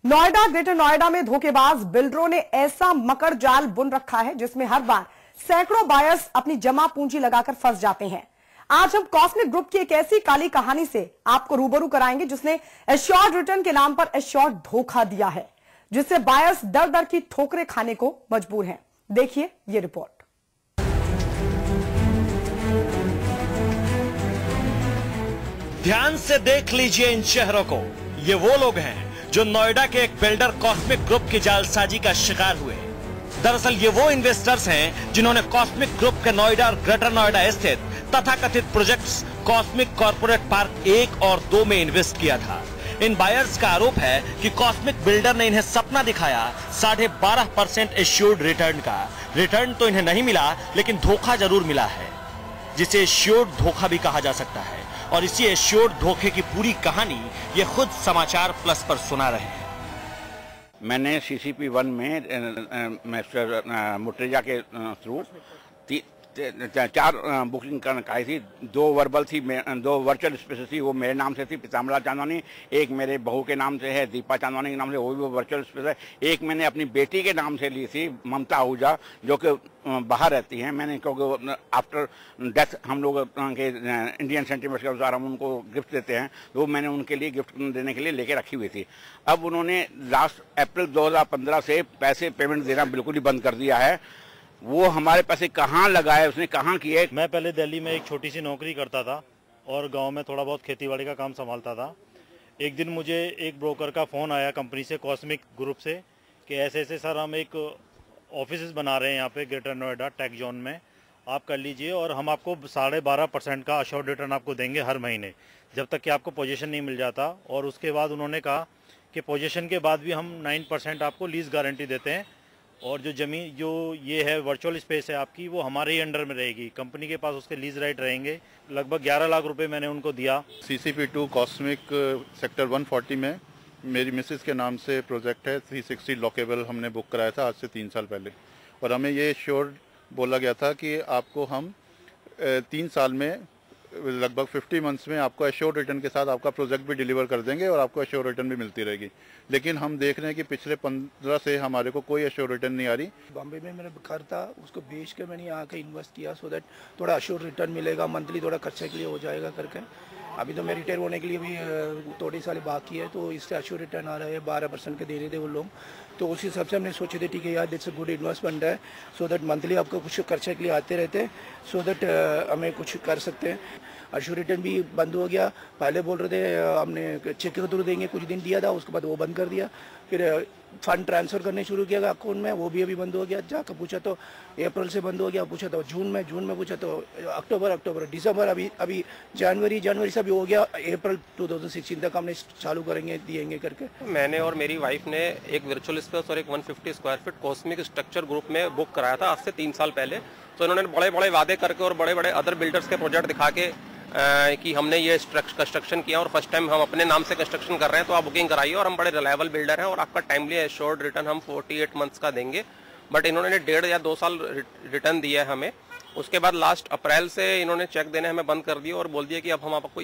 Noida, greater Noida में धोखेबाज बिल्डरों ने ऐसा मकर जाल बुन रखा है जिसमें हर बार सैकड़ों बायर्स अपनी जमा पूंजी लगाकर फंस जाते हैं। आज हम कॉस्मिक ग्रुप की एक ऐसी काली कहानी से आपको रूबरू कराएंगे जिसने एश्योर्ड रिटर्न के नाम पर एश्योर्ड धोखा दिया है, जिससे बायर्स दर दर की ठोकरें खाने को मजबूर हैं। देखिए ये रिपोर्ट। ध्यान से देख लीजिए इन चेहरों को। ये वो लोग हैं जो नोएडा के एक बिल्डर कॉस्मिक ग्रुप की जालसाजी का शिकार हुए। दरअसल ये वो इन्वेस्टर्स हैं जिन्होंने कॉस्मिक ग्रुप के नोएडा और ग्रेटर नोएडा स्थित तथाकथित प्रोजेक्ट्स कॉस्मिक कॉर्पोरेट पार्क 1 और 2 में इन्वेस्ट किया था। इन बायर्स का आरोप है कि कॉस्मिक बिल्डर ने इन्हें सपना दिखाया 12.5% एश्योर्ड रिटर्न का। रिटर्न तो इन्हें नहीं मिला, लेकिन धोखा जरूर मिला है, जिसे एश्योर्ड धोखा भी कहा जा सकता है। और इसी एश्योर्ड धोखे की पूरी कहानी ये खुद समाचार प्लस पर सुना रहे हैं। मैंने CCP 1 में मिस्टर मुटरेजा के थ्रू 4 बुकिंग कराई थी। 2 वर्बल थी, 2 वर्चुअल स्पेसेस थी, वो मेरे नाम से थी, पीताम्बरा चांदवानी। एक मेरे बहू के नाम से है, दीपा चांदवानी के नाम से, वो भी वर्चुअल स्पेस है। एक मैंने अपनी बेटी के नाम से ली थी, ममता आहूजा, जो कि बाहर रहती हैं। मैंने, क्योंकि आफ्टर डेथ हम लोग के इंडियन सेंटिमेंट्स के अनुसार हम उनको गिफ्ट देते हैं, तो मैंने उनके लिए गिफ्ट देने के लिए लेके रखी हुई थी। अब उन्होंने लास्ट अप्रैल 2015 से पैसे पेमेंट देना बिल्कुल ही बंद कर दिया है। वो हमारे पैसे कहाँ लगाए, उसने कहाँ किए। मैं पहले दिल्ली में एक छोटी सी नौकरी करता था और गांव में थोड़ा बहुत खेतीबाड़ी का काम संभालता था। एक दिन मुझे एक ब्रोकर का फ़ोन आया कंपनी से, कॉस्मिक ग्रुप से, कि ऐसे ऐसे सर हम एक ऑफिस बना रहे हैं यहाँ पे ग्रेटर नोएडा टेक जोन में, आप कर लीजिए और हम आपको 12.5% का अश्योर्ड रिटर्न आपको देंगे हर महीने, जब तक कि आपको पोजीशन नहीं मिल जाता। और उसके बाद उन्होंने कहा कि पोजीशन के बाद भी हम 9% आपको लीज गारंटी देते हैं, और जो ज़मीन जो ये है वर्चुअल स्पेस है आपकी, वो हमारे ही अंडर में रहेगी, कंपनी के पास उसके लीज राइट रहेंगे। लगभग 11 लाख रुपए मैंने उनको दिया। CCP 2 कॉस्मिक सेक्टर 140 में मेरी मिसेस के नाम से प्रोजेक्ट है। 360 लॉकेबल हमने बुक कराया था आज से 3 साल पहले, और हमें ये श्योर बोला गया था कि आपको हम 3 साल में लगभग 50 मंथ्स में आपको एश्योर्ड रिटर्न के साथ आपका प्रोजेक्ट भी डिलीवर कर देंगे और आपको एश्योर्ड रिटर्न भी मिलती रहेगी। लेकिन हम देख रहे हैं कि पिछले 15 से हमारे को कोई एश्योर्ड रिटर्न नहीं आ रही। बॉम्बे में मैंने घर था, उसको बेच के मैंने यहाँ के इन्वेस्ट किया सो दैट थोड़ा एश्योर्ड रिटर्न मिलेगा, मंथली थोड़ा खर्चे के लिए हो जाएगा करके। अभी तो मैं रिटायर होने के लिए भी थोड़े साल बाकी है, तो इससे एश्योर्ड रिटर्न आ रहा है। 12% के दे रहे थे वो लोग, तो उस हिसाब से हमने सोचे थे ठीक है यार, दिट्स अ गुड इन्वेस्टमेंट है, सो दैट मंथली आपको कुछ खर्चे के लिए आते रहते हैं, सो दैट हमें कुछ कर सकते हैं। एश्योर्ड रिटर्न भी बंद हो गया। पहले बोल रहे थे हमने चेक के थ्रू देंगे, कुछ दिन दिया था, उसके बाद वो बंद कर दिया। फिर फंड ट्रांसफर करने शुरू किया अकाउंट में, वो भी अभी बंद हो गया। जाकर पूछा तो अप्रैल से बंद हो गया, पूछा तो जून में पूछा तो अक्टूबर, दिसंबर, अभी जनवरी से भी हो गया। अप्रैल 2016 तक हमने चालू करेंगे, दिएंगे करके। मैंने और मेरी वाइफ ने एक वर्चुअल स्पेस और एक 150 square feet Cosmic Structure Group में बुक कराया था आज से 3 साल पहले। तो इन्होंने बड़े बड़े वादे करके और बड़े बड़े अदर बिल्डर्स के प्रोजेक्ट दिखा के कि हमने ये कंस्ट्रक्शन किया और फर्स्ट टाइम हम अपने नाम से कंस्ट्रक्शन कर रहे हैं, तो आप बुकिंग कराइए और हम बड़े रिलायबल बिल्डर हैं और आपका टाइमली एश्योर्ड रिटर्न हम 48 मंथ्स का देंगे। बट इन्होंने 1.5 या 2 साल रिटर्न दिया है हमें। उसके बाद लास्ट अप्रैल से इन्होंने चेक देने हमें बंद कर दिया और बोल दिया कि अब हम आपको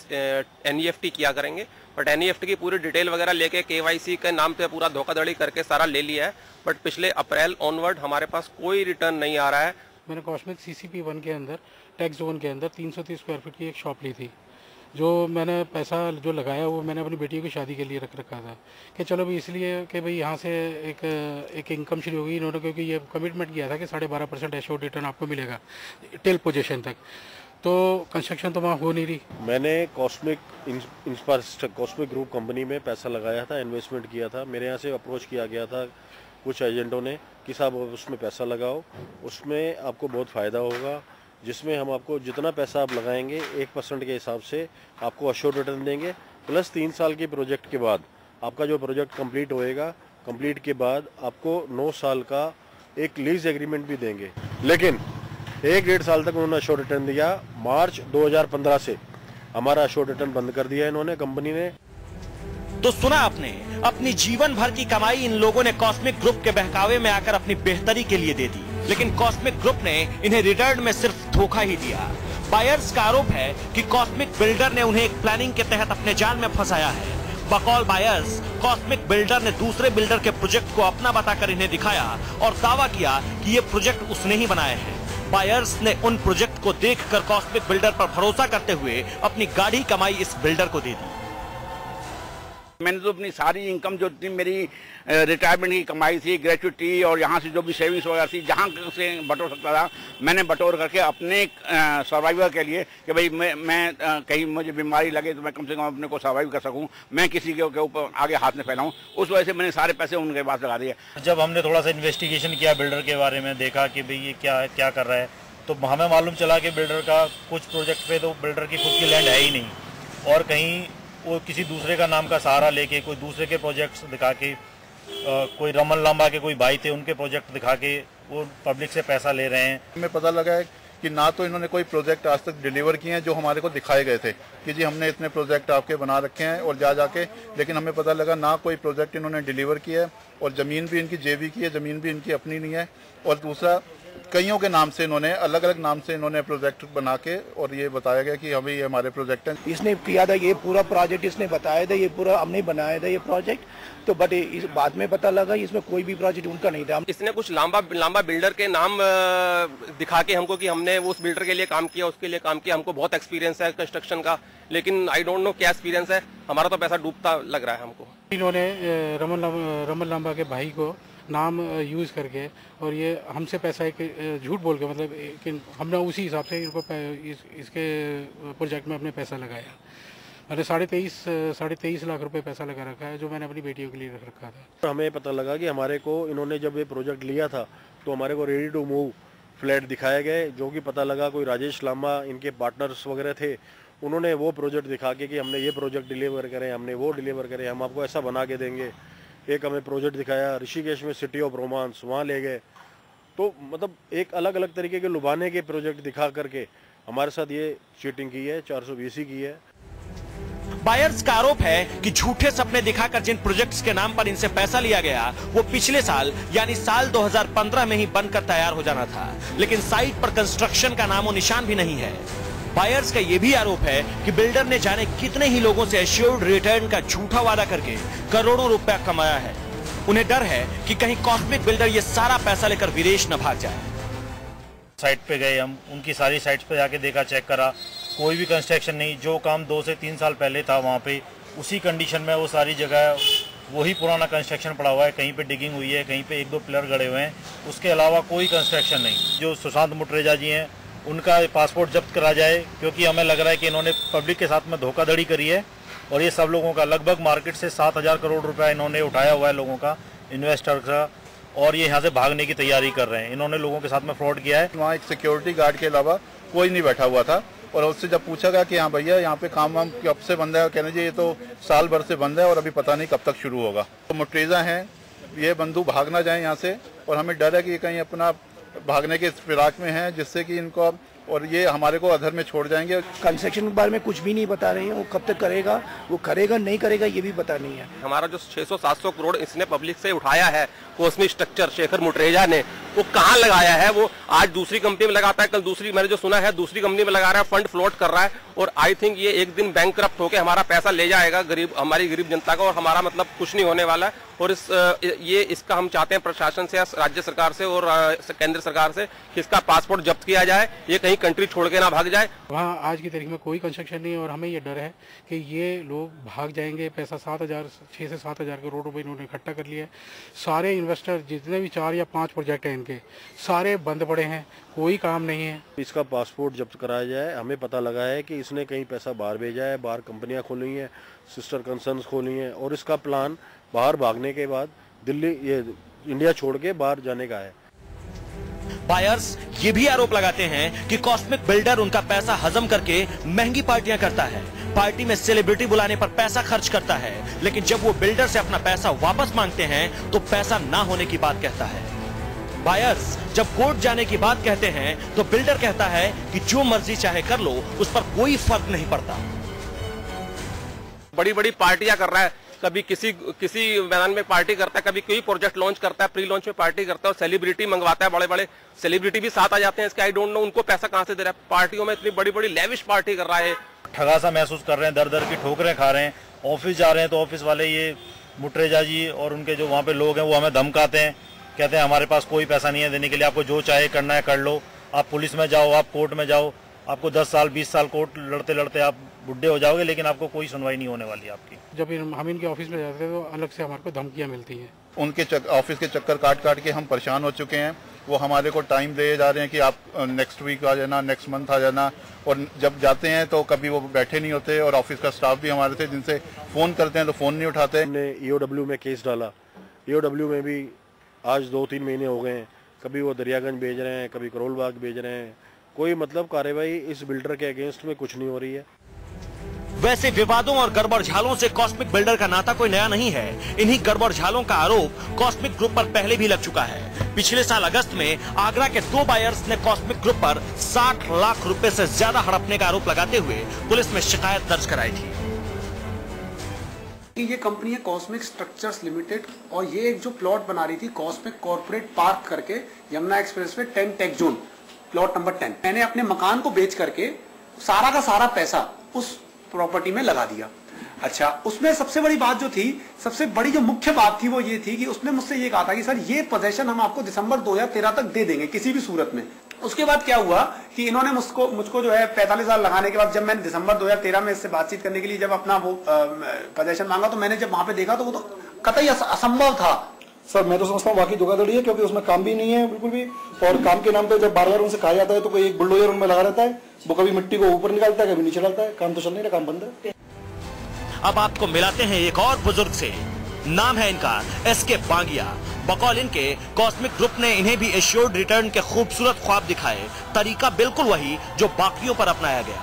NEFT किया करेंगे। बट NEFT की पूरी डिटेल वगैरह लेके KYC के नाम पे पूरा धोखाधड़ी करके सारा ले लिया है। बट पिछले अप्रैल ऑनवर्ड हमारे पास कोई रिटर्न नहीं आ रहा है। मैंने कॉस्मिक CCP 1 के अंदर टेक जोन के अंदर 330 स्क्वायर फीट की एक शॉप ली थी। जो मैंने पैसा जो लगाया वो मैंने अपनी बेटी की शादी के लिए रख रखा था कि चलो भाई, इसलिए कि भाई यहाँ से एक इनकम शुरू होगी इन्होंने, क्योंकि ये कमिटमेंट किया था कि 12.5% एश्योर्ड रिटर्न आपको मिलेगा टिल पोजीशन तक। तो कंस्ट्रक्शन तो वहाँ हो नहीं रही। मैंने कॉस्मिक ग्रुप कंपनी में पैसा लगाया था, इन्वेस्टमेंट किया था। मेरे यहाँ से अप्रोच किया गया था कुछ एजेंटों ने कि साहब उसमें पैसा लगाओ, उसमें आपको बहुत फ़ायदा होगा, जिसमें हम आपको जितना पैसा आप लगाएंगे 1% के हिसाब से आपको अश्योर्ड रिटर्न देंगे, प्लस 3 साल के प्रोजेक्ट के बाद आपका जो प्रोजेक्ट कंप्लीट होएगा, कंप्लीट के बाद आपको 9 साल का एक लीज एग्रीमेंट भी देंगे। लेकिन 1-1.5 साल तक उन्होंने अश्योर्ड रिटर्न दिया। मार्च 2015 से हमारा अश्योर्ड रिटर्न बंद कर दिया इन्होंने, कंपनी ने। तो सुना आपने, अपनी जीवन भर की कमाई इन लोगों ने कॉस्मिक ग्रुप के बहकावे में आकर अपनी बेहतरी के लिए दे दी, लेकिन कॉस्मिक ग्रुप ने इन्हें रिटर्न में सिर्फ धोखा ही दिया। बायर्स का आरोप है कि कॉस्मिक बिल्डर ने उन्हें एक प्लानिंग के तहत अपने जाल में फंसाया है। बकौल बायर्स, कॉस्मिक बिल्डर ने दूसरे बिल्डर के प्रोजेक्ट को अपना बताकर इन्हें दिखाया और दावा किया कि ये प्रोजेक्ट उसने ही बनाए हैं। बायर्स ने उन प्रोजेक्ट को देखकर कॉस्मिक बिल्डर पर भरोसा करते हुए अपनी गाढ़ी कमाई इस बिल्डर को दे दी। मैंने तो अपनी सारी इनकम जो थी, मेरी रिटायरमेंट की कमाई थी, ग्रेचुइटी और यहाँ से जो भी सेविंग्स वगैरह थी, जहाँ से बटोर सकता था मैंने बटोर करके अपने सर्वाइवर के लिए कि भाई मैं कहीं मुझे बीमारी लगे तो मैं कम से कम अपने को सर्वाइव कर सकूँ, मैं किसी के ऊपर आगे हाथ में फैलाऊँ, उस वजह से मैंने सारे पैसे उनके पास लगा दिए। जब हमने थोड़ा सा इन्वेस्टिगेशन किया बिल्डर के बारे में, देखा कि भाई ये क्या कर रहा है, तो हमें मालूम चला कि बिल्डर का कुछ प्रोजेक्ट पे तो बिल्डर की खुद की लैंड है ही नहीं और कहीं वो किसी दूसरे का नाम का सहारा लेके कोई दूसरे के प्रोजेक्ट्स दिखा के, कोई रमन लांबा के कोई भाई थे उनके प्रोजेक्ट दिखा के वो पब्लिक से पैसा ले रहे हैं। हमें पता लगा है कि ना तो इन्होंने कोई प्रोजेक्ट आज तक डिलीवर किए हैं जो हमारे को दिखाए गए थे कि जी हमने इतने प्रोजेक्ट आपके बना रखे हैं और जाके, लेकिन हमें पता लगा ना कोई प्रोजेक्ट इन्होंने डिलीवर किया है और ज़मीन भी इनकी जेबी की है, ज़मीन भी इनकी अपनी नहीं है। और दूसरा, कईयों के नाम से इन्होंने अलग अलग नाम से इन्होंने प्रोजेक्ट बना के और ये बताया गया कि हमें ये हमारे प्रोजेक्ट हैं। इसने किया था ये पूरा प्रोजेक्ट, इसने बताया था ये पूरा हमने बनाया था ये प्रोजेक्ट, तो बट इस बाद में पता लगा इसमें कोई भी प्रोजेक्ट उनका नहीं था। इसने कुछ लांबा बिल्डर के नाम दिखा के हमको कि हमने उस बिल्डर के लिए काम किया, उसके लिए काम किया, हमको बहुत एक्सपीरियंस है कंस्ट्रक्शन का, लेकिन आई डोंट नो क्या एक्सपीरियंस है, हमारा तो पैसा डूबता लग रहा है हमको। इन्होंने रमन लांबा के भाई को नाम यूज़ करके और ये हमसे पैसा एक झूठ बोल के, मतलब कि हमने उसी हिसाब से इनको इसके प्रोजेक्ट में अपने पैसा लगाया। मैंने 23.5 लाख रुपए पैसा लगा रखा है जो मैंने अपनी बेटियों के लिए रख रखा था। हमें पता लगा कि हमारे को इन्होंने जब ये प्रोजेक्ट लिया था तो हमारे को रेडी टू मूव फ्लैट दिखाए गए, जो कि पता लगा कोई राजेश लांबा इनके पार्टनर्स वगैरह थे, उन्होंने वो प्रोजेक्ट दिखा के कि हमने ये प्रोजेक्ट डिलीवर करें, हमने वो डिलीवर करें, हम आपको ऐसा बना के देंगे। एक हमें प्रोजेक्ट दिखाया ऋषिकेश में, सिटी ऑफ रोमांस, वहाँ ले गए। तो मतलब एक अलग अलग तरीके के लुभाने के प्रोजेक्ट दिखा करके हमारे साथ ये चीटिंग की है, 420 की है। बायर्स का आरोप है कि झूठे सपने दिखाकर जिन प्रोजेक्ट्स के नाम पर इनसे पैसा लिया गया वो पिछले साल यानी साल 2015 में ही बनकर तैयार हो जाना था, लेकिन साइट पर कंस्ट्रक्शन का नामो निशान भी नहीं है। बायर्स का यह भी आरोप है कि बिल्डर ने जाने कितने ही लोगों से एश्योर्ड रिटर्न का झूठा वादा करके करोड़ों रुपया कमाया है। उन्हें डर है कि कहीं कॉस्मिक बिल्डर ये सारा पैसा लेकर विदेश न भाग जाए। साइट पे गए हम, उनकी सारी साइट्स पे जाके देखा, चेक करा, कोई भी कंस्ट्रक्शन नहीं। जो काम 2 से 3 साल पहले था वहाँ पे उसी कंडीशन में वो सारी जगह वही पुराना कंस्ट्रक्शन पड़ा हुआ है, कहीं पे डिगिंग हुई है, कहीं पे 1-2 पिलर गड़े हुए हैं, उसके अलावा कोई कंस्ट्रक्शन नहीं। जो सुशांत मुटरेजा जी हैं उनका पासपोर्ट जब्त करा जाए, क्योंकि हमें लग रहा है कि इन्होंने पब्लिक के साथ में धोखाधड़ी करी है और ये सब लोगों का लगभग मार्केट से 7,000 करोड़ रुपया इन्होंने उठाया हुआ है लोगों का, इन्वेस्टर का, और ये यहाँ से भागने की तैयारी कर रहे हैं। इन्होंने लोगों के साथ में फ्रॉड किया है। वहाँ एक सिक्योरिटी गार्ड के अलावा कोई नहीं बैठा हुआ था और उससे जब पूछा गया कि हाँ भैया यहाँ पे काम वाम कब से बंद है, कहने जी ये तो साल भर से बंद है और अभी पता नहीं कब तक शुरू होगा। तो मुटरेजा हैं, ये बंधु भाग ना जाए यहाँ से और हमें डर है कि कहीं अपना भागने के फिराक में हैं, जिससे कि इनको और ये हमारे को अधर में छोड़ जाएंगे। कंस्ट्रक्शन के बारे में कुछ भी नहीं बता रहे हैं, वो कब तक करेगा, वो करेगा नहीं करेगा ये भी पता नहीं है। हमारा जो 600-700 करोड़ इसने पब्लिक से उठाया है कॉस्मिक स्ट्रक्चर शेखर मुटरेजा ने, वो कहाँ लगाया है? वो आज दूसरी कंपनी में लगाता है, कल दूसरी, मैंने जो सुना है दूसरी कंपनी में लगा रहा है, फंड फ्लोट कर रहा है और आई थिंक ये एक दिन बैंकक्रप्ट होकर हमारा पैसा ले जाएगा, हमारी गरीब जनता का, और हमारा मतलब कुछ नहीं होने वाला है। और इसका हम चाहते हैं प्रशासन से, राज्य सरकार से और केंद्र सरकार से कि इसका पासपोर्ट जब्त किया जाए, ये कहीं कंट्री छोड़ के ना भाग जाए। वहाँ आज की तारीख में कोई कंस्ट्रक्शन नहीं है और हमें ये डर है कि ये लोग भाग जाएंगे। पैसा 6 से 7,000 करोड़ रुपए इन्होंने इकट्ठा कर लिया है। सारे इन्वेस्टर जितने भी 4 या 5 प्रोजेक्ट हैं इनके, सारे बंद पड़े हैं, कोई काम नहीं है। इसका पासपोर्ट जब्त कराया जाए। हमें पता लगा है कि इसने कहीं पैसा बाहर भेजा है, बाहर कंपनियां खोली हैं, सिस्टर कंसर्न्स खोली हैं और इसका प्लान बाहर भागने के बाद दिल्ली, ये इंडिया छोड़ के बाहर जाने का है। बायर्स ये भी आरोप लगाते हैं कि कॉस्मिक बिल्डर उनका पैसा हजम करके महंगी पार्टियां करता है, पार्टी में सेलिब्रिटी बुलाने पर पैसा खर्च करता है, लेकिन जब वो बिल्डर से अपना पैसा वापस मांगते हैं तो पैसा ना होने की बात कहता है। बायर्स जब कोर्ट जाने की बात कहते हैं तो बिल्डर कहता है कि जो मर्जी चाहे कर लो, उस पर कोई फर्क नहीं पड़ता। बड़ी बड़ी पार्टियां कर रहा है, कभी किसी मैदान में पार्टी करता है, कभी कोई प्रोजेक्ट लॉन्च करता है, प्री लॉन्च में पार्टी करता है और सेलिब्रिटी मंगवाता है, बड़े बड़े सेलिब्रिटी भी साथ आ जाते हैं इसके। आई डोंट नो उनको पैसा कहां से दे रहा है। पार्टियों में इतनी बड़ी बड़ी लेविश पार्टी कर रहा है। ठगा सा महसूस कर रहे हैं, दर दर की ठोकरें खा रहे हैं ऑफिस जा रहे हैं तो ऑफिस वाले ये मुटरेजा जी और उनके जो वहाँ पे लोग हैं वो हमें धमकाते हैं, कहते हैं हमारे पास कोई पैसा नहीं है देने के लिए, आपको जो चाहे करना है कर लो, आप पुलिस में जाओ, आप कोर्ट में जाओ, आपको 10 साल 20 साल कोर्ट लड़ते लड़ते आप बुढ़े हो जाओगे, लेकिन आपको कोई सुनवाई नहीं होने वाली आपकी। जब हम इनके ऑफिस में जाते हैं तो अलग से हमारे को धमकियाँ मिलती हैं। उनके ऑफिस के चक्कर काट के हम परेशान हो चुके हैं। वो हमारे को टाइम दे जा रहे हैं कि आप नेक्स्ट वीक आ जाना, नेक्स्ट मंथ आ जाना, और जब जाते हैं तो कभी वो बैठे नहीं होते, और ऑफिस का स्टाफ भी हमारे से जिनसे फ़ोन करते हैं तो फ़ोन नहीं उठाते। हमने EOW में केस डाला, EOW में भी आज 2-3 महीने हो गए हैं, कभी वो दरियागंज भेज रहे हैं, कभी करोल बाग भेज रहे हैं, कोई मतलब कार्रवाई इस बिल्डर के अगेंस्ट में कुछ नहीं हो रही है। वैसे विवादों और गड़बड़झालों से कॉस्मिक बिल्डर का नाता कोई नया नहीं है। इन्हीं गड़बड़झालों का आरोप कॉस्मिक ग्रुप पर पहले भी लग चुका है। पिछले साल अगस्त में आगरा के 2 बायर्स ने कॉस्मिक ग्रुप पर 60 लाख रुपए से ज्यादा हड़पने का आरोप लगाते हुए पुलिस में शिकायत दर्ज कराई थी। ये कंपनी है कॉस्मिक स्ट्रक्चर्स लिमिटेड, और ये एक जो प्लॉट बना रही थी कॉस्मिक कॉर्पोरेट पार्क करके Yamuna expressway 10 tech zone plot number 10। मैंने अपने मकान को बेच करके सारा का सारा पैसा उस प्रॉपर्टी में लगा दिया। अच्छा, उसमें सबसे बड़ी बात जो थी, सबसे बड़ी जो मुख्य बात थी वो ये थी कि उसने मुझसे ये कहा था कि सर ये पोजेशन हम आपको दिसंबर 2013 तक दे देंगे किसी भी सूरत में। उसके बाद क्या हुआ कि इन्होंने मुझको जो है 45 साल लगाने के बाद, जब मैंने दिसंबर 2013 में इससे बातचीत करने के लिए जब अपना वो पोजेशन मांगा, तो मैंने जब वहां पे देखा तो वो तो कतई असंभव था। सर मैं तो समझता हूँ वाकई धोखाधड़ी है, क्योंकि उसमें काम भी नहीं है बिल्कुल भी, और काम के नाम पे जब बार-बार उनसे कहा जाता है तो कोई एक बुलडोजर उनमें लगा रहता है, वो कभी मिट्टी को ऊपर निकालता है कभी नीचे डालता है, काम तो चल नहीं रहा, काम बंद है। अब आपको मिलाते हैं एक और बुजुर्ग से, नाम है इनका SK बांगिया। बकौल इनके कॉस्मिक ग्रुप ने इन्हें भी एश्योर्ड रिटर्न के खूबसूरत ख्वाब दिखाए, तरीका बिल्कुल वही जो बाकियों पर अपनाया गया।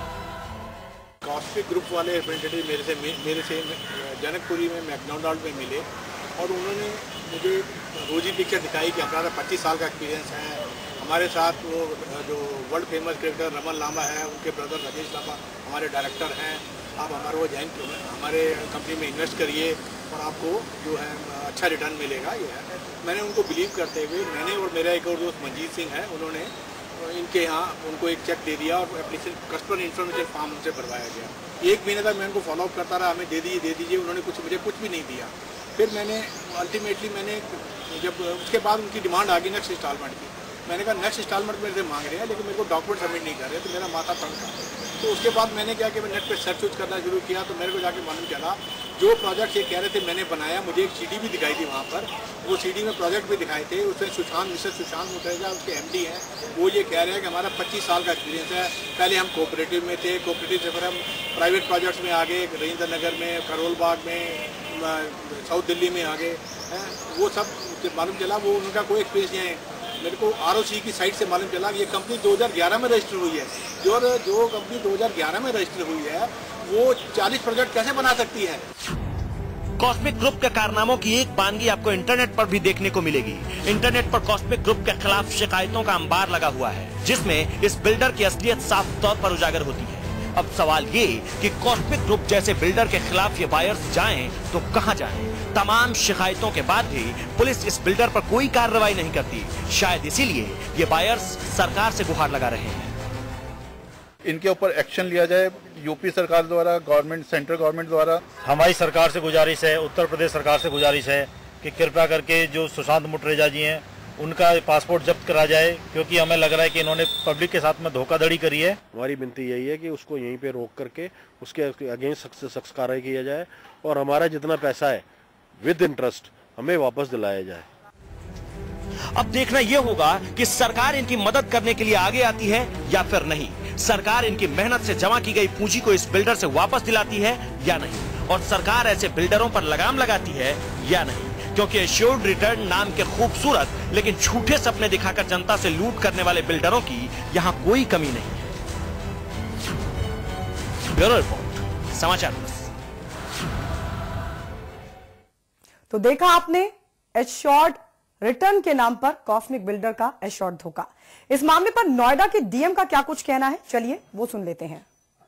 कॉस्मिक ग्रुप वाले रिप्रेजेंटेटिव मेरे से जनकपुरी में मैकडोनल्ड में मिले, और उन्होंने मुझे रोजी पिक्चर दिखाई कि हमारा 25 साल का एक्सपीरियंस है। हमारे साथ वो जो world famous cricketer Raman Lamba है, उनके ब्रदर राजेश लांबा हमारे डायरेक्टर हैं, आप हमारे वो जॉइन हमारे कंपनी में इन्वेस्ट करिए और आपको जो है अच्छा रिटर्न मिलेगा। ये है, मैंने उनको बिलीव करते हुए, मैंने और मेरा एक और दोस्त मंजीत सिंह है, उन्होंने इनके यहाँ उनको एक चेक दे दिया और एप्लीकेशन कस्टमर इन्फॉर्मेशन फॉर्म उनसे भरवाया गया। 1 महीने तक मैं उनको फॉलोअप करता रहा, हमें दे दीजिए, उन्होंने मुझे कुछ भी नहीं दिया। फिर मैंने अल्टीमेटली जब उसके बाद उनकी डिमांड आ गई नेक्स्ट इंस्टॉलमेंट की, मैंने कहा नेक्स्ट इंस्टॉलमेंट मेरे से मांग रहे हैं लेकिन मेरे को डॉक्यूमेंट सबमिट नहीं कर रहे, तो मेरा माथा तंग था। तो उसके बाद मैंने क्या कि नेट पे सर्च वर्च करना शुरू किया, तो मेरे को जाके मालूम चला जो प्रोजेक्ट ये कह रहे थे मैंने बनाया, मुझे एक CD भी दिखाई थी वहाँ पर, वो CD में प्रोजेक्ट भी दिखाए थे। उसमें मिस्टर सुशांत मुटरेजा उसके MD हैं, वो ये कह रहे हैं कि हमारा 25 साल का एक्सपीरियंस है। पहले हम कोऑपरेटिव में थे, कोऑपरेटिव से फिर हम प्राइवेट प्रोजेक्ट्स में आ गए, रविंद्र नगर में, करोल बाग में, साउथ दिल्ली में आ गए हैं। वो सब मालूम चला वो उनका कोई एक्सपीरियंस नहीं है। मेरे को ROC की साइट से मालूम चला कि ये कंपनी 2011 में रजिस्टर हुई है। जो कंपनी 2011 में रजिस्टर हुई है वो 40 प्रोजेक्ट कैसे बना सकती है। कॉस्मिक ग्रुप के कारनामों की एक बानगी आपको इंटरनेट पर भी देखने को मिलेगी। इंटरनेट पर कॉस्मिक ग्रुप के खिलाफ शिकायतों का अंबार लगा हुआ है, जिसमें इस बिल्डर की असलियत साफ तौर पर उजागर होती है। अब सवाल ये कि कॉस्मिक ग्रुप जैसे बिल्डर के खिलाफ ये बायर्स जाएं तो कहां जाएं? तमाम शिकायतों के बाद भी पुलिस इस बिल्डर पर कोई कार्रवाई नहीं करती। शायद इसीलिए ये बायर्स सरकार से गुहार लगा रहे हैं। इनके ऊपर एक्शन लिया जाए यूपी सरकार द्वारा, गवर्नमेंट, सेंट्रल गवर्नमेंट द्वारा। हमारी सरकार से गुजारिश है, उत्तर प्रदेश सरकार से गुजारिश है कि कृपया करके जो सुशांत मुटरेजा जी हैं उनका पासपोर्ट जब्त करा जाए, क्योंकि हमें लग रहा है कि इन्होंने पब्लिक के साथ में धोखाधड़ी करी है। हमारी विनती यही है कि उसको यहीं पे रोक करके उसके अगेंस्ट सख्त कार्रवाई किया जाए और हमारा जितना पैसा है विद इंटरेस्ट हमें वापस दिलाया जाए। अब देखना यह होगा कि सरकार इनकी मदद करने के लिए आगे आती है या फिर नहीं। सरकार इनकी मेहनत से जमा की गई पूंजी को इस बिल्डर से वापस दिलाती है या नहीं, और सरकार ऐसे बिल्डरों पर लगाम लगाती है या नहीं, क्योंकि एश्योर्ड रिटर्न नाम के खूबसूरत लेकिन झूठे सपने दिखाकर जनता से लूट करने वाले बिल्डरों की यहां कोई कमी नहीं है। Bureau report, Samachar Plus. तो देखा आपने एश्योर्ड रिटर्न के नाम पर कॉस्मिक बिल्डर का एश्योर्ड धोखा। इस मामले पर नोएडा के DM का क्या कुछ कहना है, चलिए वो सुन लेते हैं।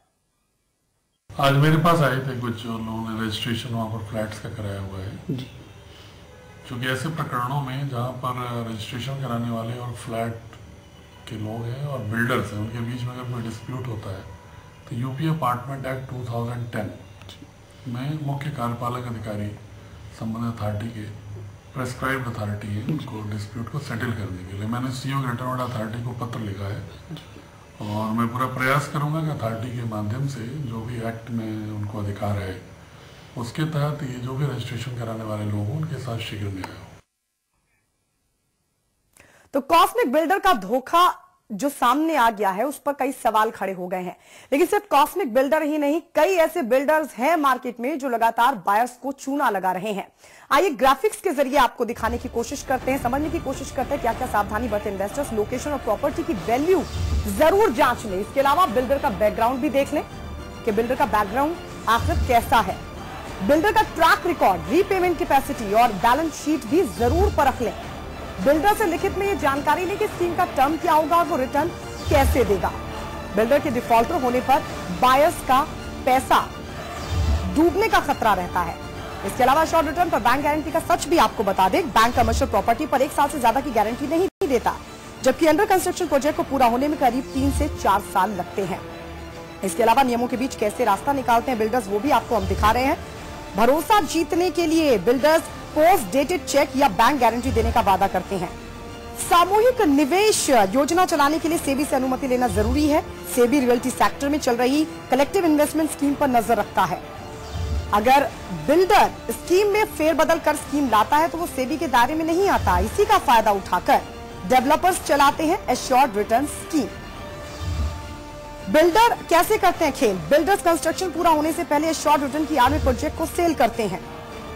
आज मेरे पास आए थे कुछ लोगों ने रजिस्ट्रेशन वहां पर फ्लैट्स का कराया हुआ है जी। क्योंकि ऐसे प्रकरणों में जहां पर रजिस्ट्रेशन कराने वाले और फ्लैट के लोग हैं और बिल्डर्स हैं, उनके बीच में अगर कोई डिस्प्यूट होता है तो यूपी अपार्टमेंट एक्ट 2010 में मुख्य कार्यपालक अधिकारी संबंधित अथॉरिटी के प्रेस्क्राइब्ड अथॉरिटी है उनको डिस्प्यूट को सेटल करने के लिए मैंने सीईओ ग्रेटर नोएडा अथॉरिटी को पत्र लिखा है और मैं पूरा प्रयास करूंगा कि अथॉरिटी के माध्यम से जो भी एक्ट में उनको अधिकार है उसके तहत ये जो भी रजिस्ट्रेशन कराने वाले लोग हैं उनके साथ शीघ्र न्याय हो। तो कॉस्मिक बिल्डर का धोखा जो सामने आ गया है उस पर कई सवाल खड़े हो गए हैं, लेकिन सिर्फ कॉस्मिक बिल्डर ही नहीं, कई ऐसे बिल्डर्स हैं मार्केट में जो लगातार बायर्स को चूना लगा रहे हैं। आइए ग्राफिक्स के जरिए आपको दिखाने की कोशिश करते हैं, समझने की कोशिश करते हैं क्या क्या सावधानी बरते इन्वेस्टर्स। लोकेशन और प्रॉपर्टी की वैल्यू जरूर जांच लें। इसके अलावा बिल्डर का बैकग्राउंड भी देख लें कि बिल्डर का बैकग्राउंड आखिर कैसा है। बिल्डर का ट्रैक रिकॉर्ड, रीपेमेंट कैपेसिटी और बैलेंस शीट भी जरूर परख लें। बिल्डर से लिखित में ये जानकारी लें कि स्कीम का टर्म क्या होगा और वो रिटर्न कैसे देगा। बिल्डर के डिफॉल्टर होने पर बायर्स का पैसा डूबने का खतरा रहता है। इसके अलावा शॉर्ट रिटर्न पर बैंक गारंटी का सच भी आपको बता दें, बैंक कमर्शियल प्रॉपर्टी पर 1 साल से ज्यादा की गारंटी नहीं देता, जबकि अंडर कंस्ट्रक्शन प्रोजेक्ट को पूरा होने में करीब 3 से 4 साल लगते हैं। इसके अलावा नियमों के बीच कैसे रास्ता निकालते हैं बिल्डर्स, वो भी आपको हम दिखा रहे हैं। भरोसा जीतने के लिए बिल्डर्स पोस्ट डेटेड चेक या बैंक गारंटी देने का वादा करते हैं। सामूहिक निवेश योजना चलाने के लिए सेबी से अनुमति लेना जरूरी है। सेबी रियल्टी सेक्टर में चल रही कलेक्टिव इन्वेस्टमेंट स्कीम पर नजर रखता है। अगर बिल्डर स्कीम में फेरबदल कर स्कीम लाता है तो वो सेबी के दायरे में नहीं आता। इसी का फायदा उठाकर डेवलपर्स चलाते हैं एश्योर्ड रिटर्न स्कीम। बिल्डर कैसे करते हैं खेल? बिल्डर्स कंस्ट्रक्शन पूरा होने से पहले एश्योर्ड रिटर्न की आड़ में प्रोजेक्ट को सेल करते हैं।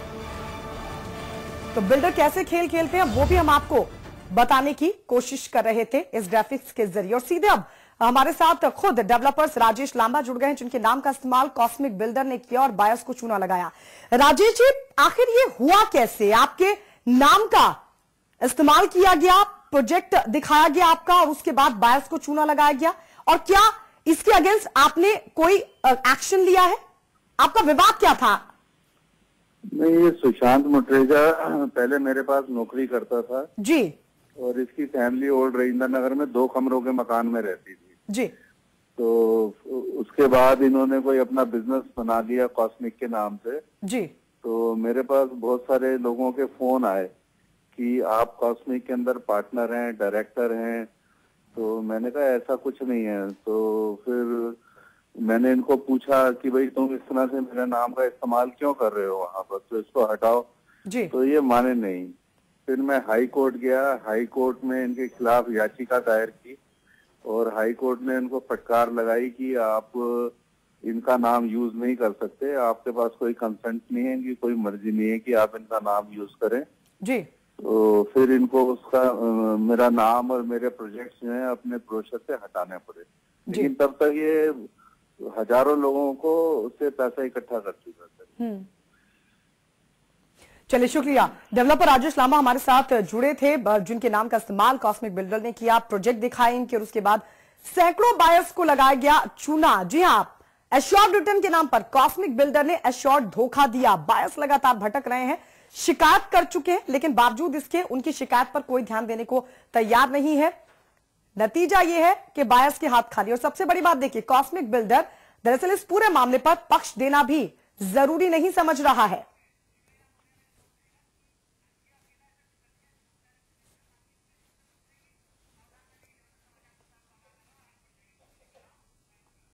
तो बिल्डर कैसे खेल खेलते हैं वो भी हम आपको बताने की कोशिश कर रहे थे इस ग्राफिक्स के जरिए। और सीधे अब हमारे साथ खुद डेवलपर्स राजेश लांबा जुड़ गए हैं, जिनके नाम का इस्तेमाल कॉस्मिक बिल्डर ने किया और बायर्स को चूना लगाया। राजेश जी, आखिर ये हुआ कैसे? आपके नाम का इस्तेमाल किया गया, प्रोजेक्ट दिखाया गया आपका और उसके बाद बायर्स को चूना लगाया गया, और क्या इसके अगेंस्ट आपने कोई एक्शन लिया है? आपका विवाद क्या था? नहीं, ये सुशांत मुटरेजा पहले मेरे पास नौकरी करता था जी, और इसकी फैमिली ओल्ड रजिंद्र नगर में 2 कमरों के मकान में रहती थी जी। तो उसके बाद इन्होंने कोई अपना बिजनेस बना दिया कॉस्मिक के नाम से जी। तो मेरे पास बहुत सारे लोगों के फोन आए कि आप कॉस्मिक के अंदर पार्टनर हैं, डायरेक्टर हैं। तो मैंने कहा ऐसा कुछ नहीं है। तो फिर मैंने इनको पूछा कि भाई तुम इस तरह से मेरे नाम का इस्तेमाल क्यों कर रहे हो वहां पर, तो इसको हटाओ जी। तो ये माने नहीं। फिर मैं हाई कोर्ट गया, हाई कोर्ट में इनके खिलाफ याचिका दायर की और हाई कोर्ट ने इनको फटकार लगाई कि आप इनका नाम यूज नहीं कर सकते, आपके पास कोई कंसेंट नहीं है, कि कोई मर्जी नहीं है कि आप इनका नाम यूज करें जी। तो फिर इनको उसका मेरा नाम और मेरे प्रोजेक्ट्स जो है अपने ब्रोशर से हटाने पड़े। लेकिन तब तक ये हजारों लोगों को उससे पैसा इकट्ठा कर चुका था। चलिए, शुक्रिया। डेवलपर राजेश लांबा हमारे साथ जुड़े थे, जिनके नाम का इस्तेमाल कॉस्मिक बिल्डर ने किया, प्रोजेक्ट दिखाए इनके और उसके बाद सैकड़ों बायर्स को लगाया गया चूना। जी हाँ, एश्योर्ड रिटर्न के नाम पर कॉस्मिक बिल्डर ने एश्योर्ड धोखा दिया। बायर्स लगातार भटक रहे हैं, शिकायत कर चुके हैं, लेकिन बावजूद इसके उनकी शिकायत पर कोई ध्यान देने को तैयार नहीं है। नतीजा यह है कि बायर्स के हाथ खाली। और सबसे बड़ी बात देखिए, कॉस्मिक बिल्डर दरअसल इस पूरे मामले पर पक्ष देना भी जरूरी नहीं समझ रहा है।